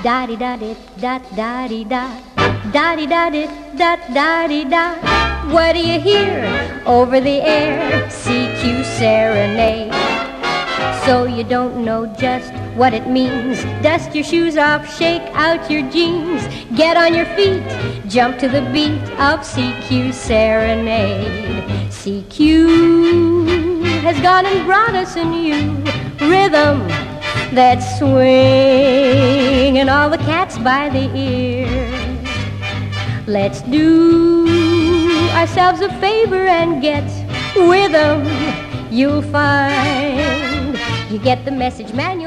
Da-di-da-di-da-da-di-da. Da-di-da-di-da-da-di-da. What do you hear over the air? CQ serenade. So you don't know just what it means. Dust your shoes off, shake out your jeans. Get on your feet, jump to the beat of CQ serenade. CQ has gone and brought us a new rhythm that's swinging all the cats by the ear. Let's do ourselves a favor and get with 'em. You'll find you get the message manual.